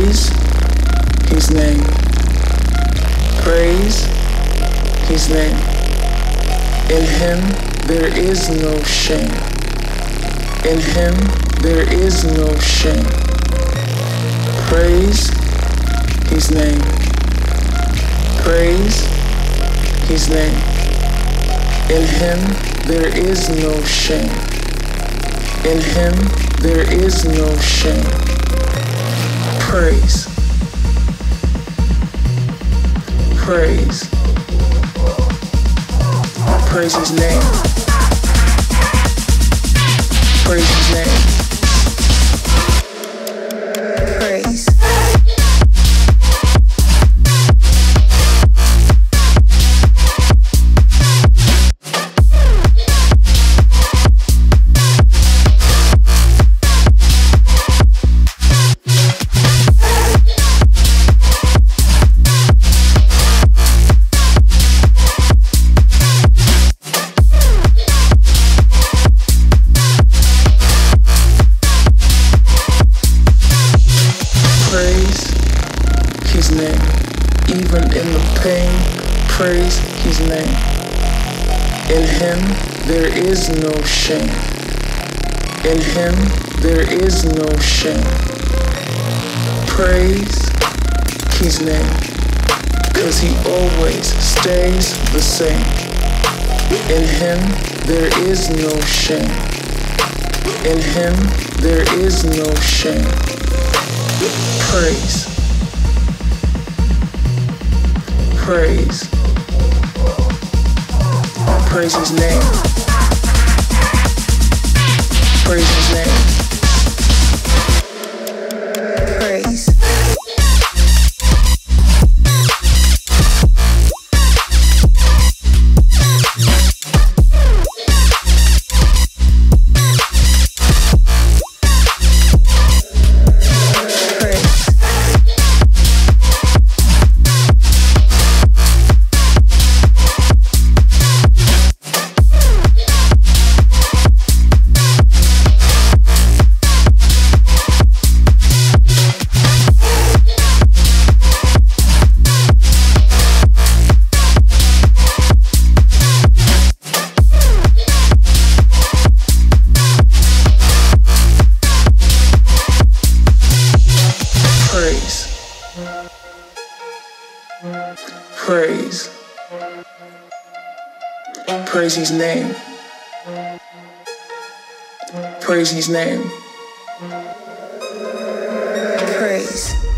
Praise his name. Praise his name. In him there is no shame. In him there is no shame. Praise his name. Praise his name. In him there is no shame. In him there is no shame. Praise. Praise. Praise his name. Praise his name. Praise. Praise his name. In him there is no shame. In him there is no shame. Praise his name, 'cause he always stays the same. In him there is no shame. In him there is no shame. Praise. Praise. Praise his name. Praise his name. Praise. Praise. Praise his name. Praise his name. Praise.